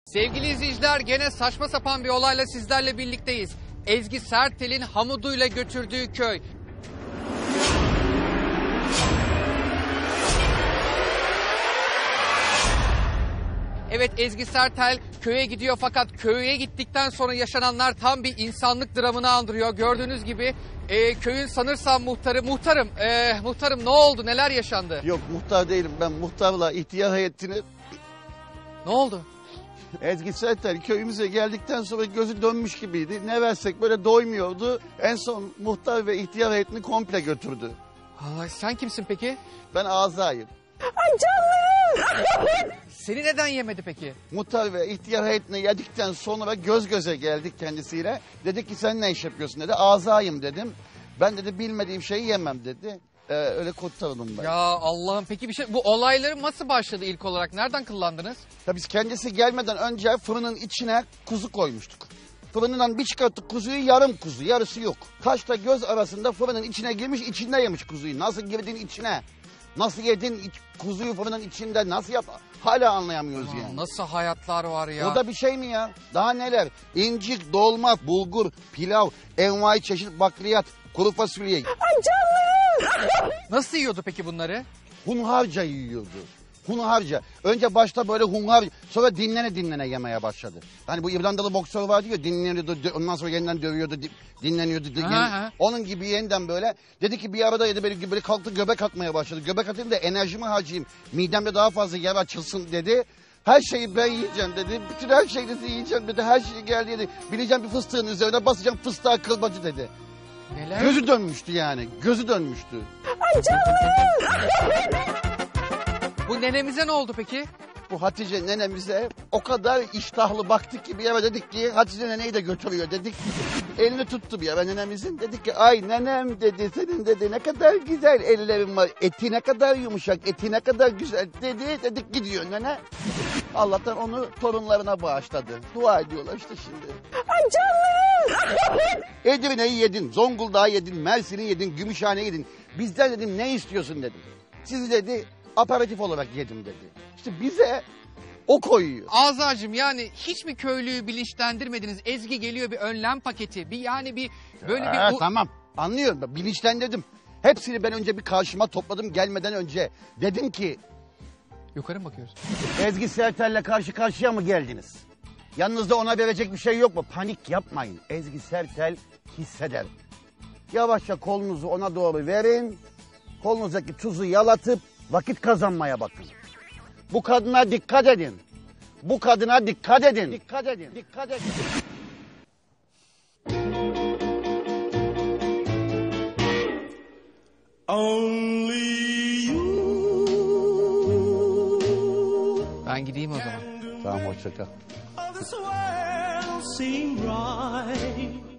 Sevgili izleyiciler, gene saçma sapan bir olayla sizlerle birlikteyiz. Ezgi Sertel'in Hamuduyla götürdüğü köy. Evet, Ezgi Sertel köye gidiyor fakat köye gittikten sonra yaşananlar tam bir insanlık dramını andırıyor. Gördüğünüz gibi köyün sanırsam muhtarım ne oldu, neler yaşandı? Yok, muhtar değilim ben. Muhtarla ihtiyar heyetini... Ne oldu? Ezgi Sertel köyümüze geldikten sonra gözü dönmüş gibiydi. Ne versek böyle doymuyordu. En son muhtar ve ihtiyar heyetini komple götürdü. Ay, sen kimsin peki? Ben Azayım. Ay canlarım! Seni neden yemedi peki? Muhtar ve ihtiyar heyetini yedikten sonra göz göze geldik kendisiyle. Dedik ki sen ne iş yapıyorsun dedi. Azayım dedim. Ben dedi bilmediğim şeyi yemem dedi. Öyle kurtardım ben. Ya Allah'ım, peki bu olayları nasıl başladı ilk olarak? Nereden kıllandınız? Ya biz kendisi gelmeden önce fırının içine kuzu koymuştuk. Fırından bir çıkarttık kuzuyu, yarım kuzu, yarısı yok. Kaşla göz arasında fırının içine girmiş, içinde yemiş kuzuyu. Nasıl girdin içine? Nasıl yedin kuzuyu fırının içinde? Nasıl yap? Hala anlayamıyoruz yani. Nasıl hayatlar var ya? O da bir şey mi ya? Daha neler? İncik, dolma, bulgur, pilav, envai çeşit bakliyat, kuru fasulye. Ay canlarım! Nasıl yiyordu peki bunları? Hunharca yiyordu. Hunharca. Önce başta böyle hunhar, sonra dinlene yemeye başladı. Hani bu İrlandalı boksör var diyor, dinleniyordu, ondan sonra yeniden dövüyordu, dinleniyordu. Onun gibi yeniden böyle. Dedi ki bir arada yedi, böyle kalktı göbek atmaya başladı. Göbek atayım da enerjimi harcayayım, midemde daha fazla yer açılsın dedi. Her şeyi ben yiyeceğim dedi. Bütün her şeyi yiyeceğim dedi. Her şey geldi dedi. Bileceğim bir fıstığın üzerine basacağım, fıstığa kırbacı dedi. Neler? Gözü dönmüştü yani. Gözü dönmüştü. Ay canlarım! Bu nenemize ne oldu peki? Bu Hatice nenemize o kadar iştahlı baktık ki bir eve dedik ki Hatice neneyi de götürüyor dedik. Elini tuttu bir eve nenemizin. Dedik ki ay nenem dedi, senin dedi ne kadar güzel ellerin var. Eti ne kadar yumuşak, eti ne kadar güzel dedi. Dedik gidiyor nene. Allah'tan onu torunlarına bağışladı. Dua ediyorlar işte şimdi. Ay canlarım! Edirne'yi yedin, Zonguldak'ı yedin, Mersin'i yedin, Gümüşhane'yi yedin. Bizden dedim ne istiyorsun dedim. Sizi dedi aperatif olarak yedim dedi. İşte bize o koyuyor. Azacığım, yani hiç mi köylüyü bilinçlendirmediniz? Ezgi geliyor, bir önlem paketi, Tamam, anlıyorum, bilinçlendirdim. Hepsini ben önce bir karşıma topladım gelmeden önce. Dedim ki Yukarı mı bakıyoruz? Ezgi Sertel'le karşı karşıya mı geldiniz? Yanınızda ona verecek bir şey yok mu? Panik yapmayın. Ezgi Sertel hisseder. Yavaşça kolunuzu ona doğru verin. Kolunuzdaki tuzu yalatıp vakit kazanmaya bakın. Bu kadına dikkat edin. Bu kadına dikkat edin. Dikkat edin. Dikkat edin. Only you. Ben gideyim o zaman. Tamam, hoşça kal. All this world seem right.